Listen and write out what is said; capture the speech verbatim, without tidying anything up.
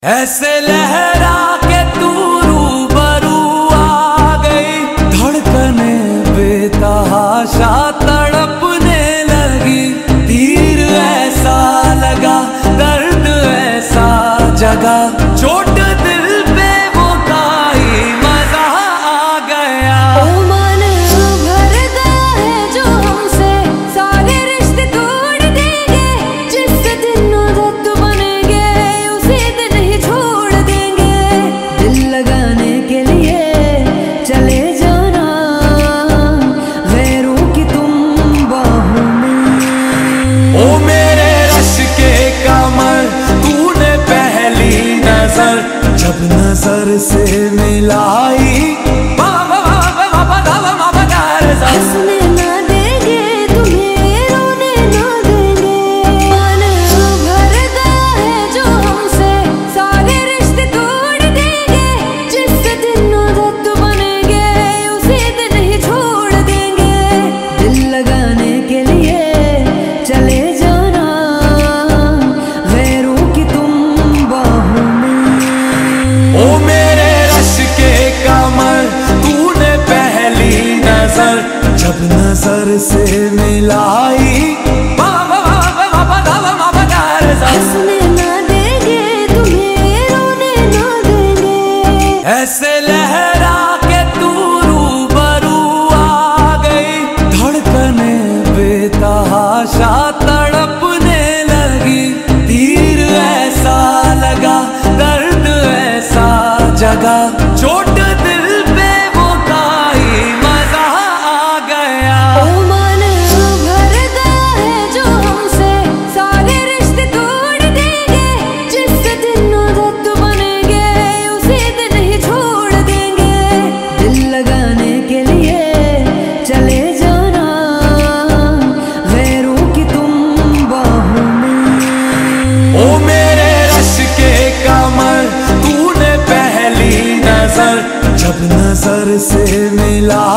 ऐसे लहरा के तू रूबरू आ गई, धड़कने बेतहाशा तड़पने लगी। तीर ऐसा लगा, दर्द ऐसा जगा, चोट दिल पे वो काई मजा आ गया। ओ मन भर गया है जो हमसे सारे रिश्ते तोड़ देंगे। जिस दिन उदत बनेंगे उसी दिन ही छोड़ देंगे। दिल लगाने के लिए चले जाना गैरों की तुम बाहों में। ओ मेरे रश के कमर, तूने पहली नजर जब नजर से मिलाई, हंसने ना देंगे तुम्हें, रोने ना देंगे। मन भर गया है जो हमसे सारे रिश्ते तोड़ देंगे। जिस दिन उदत बनेंगे उसी दिन ही छोड़ देंगे। दिल लगाने के लिए चले जाना गैरों की तुम बाहों में। ओ मेरे रश के कमर, तूने पहली नजर जब नजर से मिलाई, हंसने ना देंगे तुम्हें, रोने ना देंगे। ऐसे लहरा के तू रूबरू आ गई, धड़कने बेतहाशा तड़पने लगी। तीर ऐसा लगा, दर्द ऐसा जगा, चोट दिल पे वो काई मजा आ गया। ओ मन भर गया है जो हमसे सारे रिश्ते तोड़ देंगे। जिस दिन उदत बनेंगे उसी दिन ही छोड़ देंगे। दिल लगाने के लिए चले जाना गैरों की तुम बाहों में। ओ मेरे रश के कमर, तूने पहली नजर जब नजर से मिला,